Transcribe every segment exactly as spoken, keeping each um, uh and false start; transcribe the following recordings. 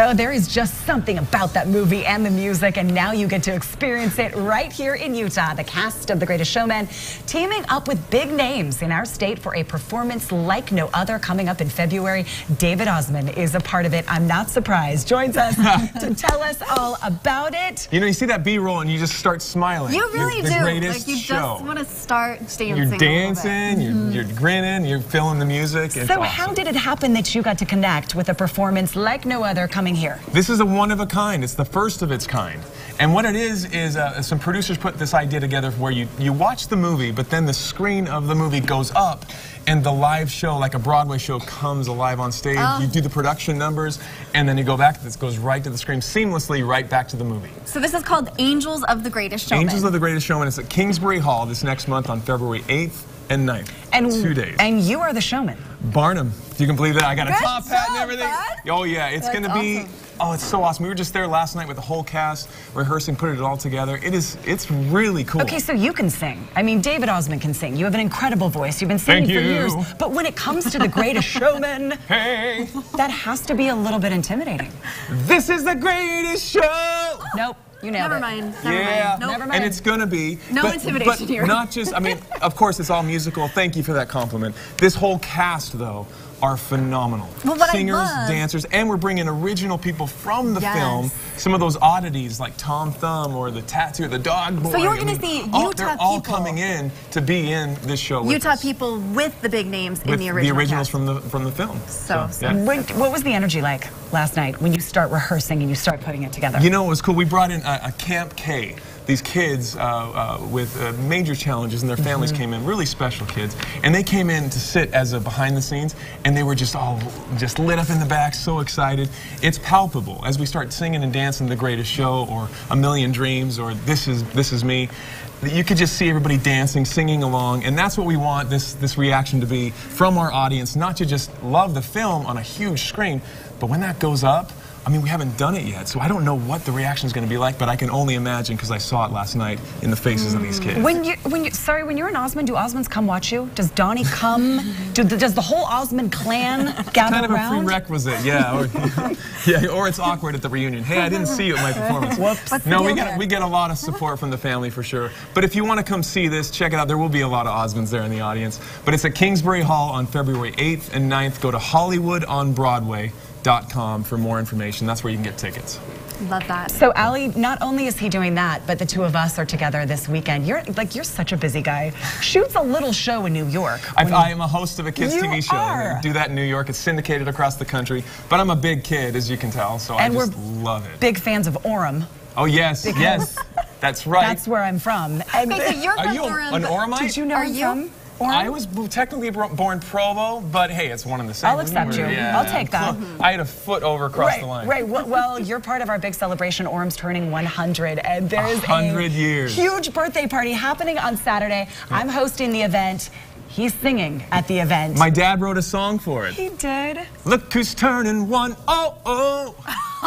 Oh, there is just something about that movie and the music, and now you get to experience it right here in Utah. The cast of The Greatest Showman teaming up with big names in our state for a performance like no other coming up in February. David Osmond is a part of it. I'm not surprised. Joins us to tell us all about it. You know, you see that B-roll and you just start smiling. You really the do. Greatest like you show. just want to start dancing. You're dancing, you're, mm-hmm. you're grinning, you're feeling the music. It's so awesome. How did it happen that you got to connect with a performance like no other coming here? This is a one of a kind. It's the first of its kind. And what it is, is uh, some producers put this idea together where you, you watch the movie, but then the screen of the movie goes up and the live show, like a Broadway show, comes alive on stage. Oh. You do the production numbers, and then you go back, this goes right to the screen, seamlessly right back to the movie. So this is called Angels of the Greatest Showman. Angels of the Greatest Showman. It's at Kingsbury Hall this next month on February eighth and ninth. And, Two days. And you are the showman. Barnum, if you can believe that. I got a Good top hat and job, everything. bud. Oh yeah, it's That's gonna be, awesome. oh, it's so awesome. We were just there last night with the whole cast, rehearsing, putting it all together. It is, it's really cool. Okay, so you can sing. I mean, David Osmond can sing. You have an incredible voice. You've been singing Thank for you. years. But when it comes to The Greatest Showman, hey, that has to be a little bit intimidating. This is the greatest show. Nope. You nailed Never it. mind. Never Yeah, mind. Nope. Never mind. And it's gonna be no but, intimidation but here. Not just, I mean, of course it's all musical. Thank you for that compliment. This whole cast, though, are phenomenal. Well, what Singers, I love, dancers, and we're bringing original people from the yes. film. Some of those oddities like Tom Thumb or the tattoo, the dog boy. So you're I going to mean, see all, Utah They're all people. coming in to be in this show with Utah us. people with the big names with in the original the originals cast. from the from the film. So, so yeah. When, what was the energy like last night when you start rehearsing and you start putting it together? You know, it was cool. We brought in a, a Camp K. These kids uh, uh, with uh, major challenges, and their families mm-hmm. came in, really special kids, and they came in to sit as a behind the scenes, and they were just all just lit up in the back, so excited. It's palpable as we start singing and dancing The Greatest Show, or A Million Dreams, or This Is This Is Me. You could just see everybody dancing, singing along, and that's what we want this this reaction to be from our audience, not to just love the film on a huge screen, but when that goes up, I mean, we haven't done it yet, so I don't know what the reaction is going to be like, but I can only imagine because I saw it last night in the faces mm. of these kids. When you, when you, sorry, when you're in Osmond, do Osmonds come watch you? Does Donnie come? do the, does the whole Osmond clan gather kind of around? a prerequisite, yeah. Or, yeah, or it's awkward at the reunion. Hey, I didn't see you at my performance. Whoops. What's no, the we deal get there? we get a lot of support from the family for sure. But if you want to come see this, check it out. There will be a lot of Osmonds there in the audience. But it's at Kingsbury Hall on February eighth and ninth. Go to Hollywood on Broadway dot com for more information. That's where you can get tickets. Love that. So Ali, not only is he doing that, but the two of us are together this weekend. You're like you're such a busy guy. Shoots a little show in New York. I, I am a host of a kids You T V show. are. I do that in New York. It's syndicated across the country. But I'm a big kid, as you can tell, so And I just we're love it. Big fans of Orem. Oh yes, Because yes, that's right. That's where I'm from. And Okay, so you're Are from you Orem, an but- Oremite? did you know Are I'm you? from Orem? I was technically born Provo, but hey, it's one and the same. I'll accept you. Yeah. I'll take that. I had a foot over across right, the line. Right. Well, well, you're part of our big celebration. Orem's turning one hundred, and there's one hundred a years. huge birthday party happening on Saturday. Yeah. I'm hosting the event. He's singing at the event. My dad wrote a song for it. He did. Look who's turning one oh oh.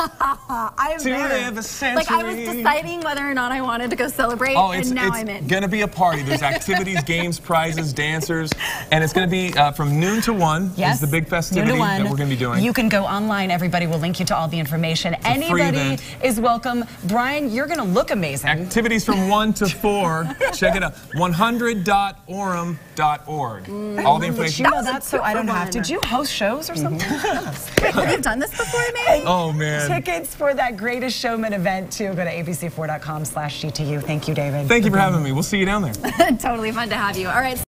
I'm to there. live a century. Like I was deciding whether or not I wanted to go celebrate, Oh, it's, and now it's I'm in. gonna be a party. There's activities, games, prizes, dancers, and it's gonna be uh, from noon to one. Yes. Is the big festivity noon to one. that we're gonna be doing. You can go online. Everybody will link you to all the information. It's a free Anybody event. is welcome. Brian, you're gonna look amazing. Activities from one to four. Check it out. one hundred dot orem dot org. Mm. All the Did information. you know that so I don't have? one. Did you host shows or something? Wait, have you done this before, maybe? Oh man. Tickets for that Greatest Showman event too. Go to A B C four dot com slash G T U. Thank you, David. Thank you for having me. We'll see you down there. Totally fun to have you. All right.